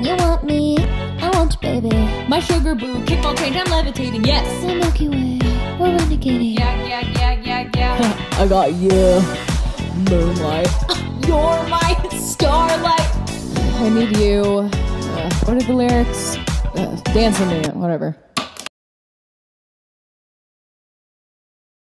You want me, I want you, baby. My sugar boo, kickball change, I'm levitating, yes. The Milky Way, we're renegading. Yeah. I got you, moonlight. You're my starlight. I need you. What are the lyrics? Dance with me, whatever.